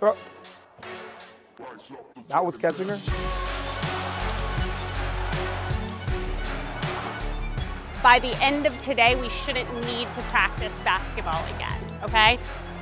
Girl. That was catching her. By the end of today, we shouldn't need to practice basketball again, okay?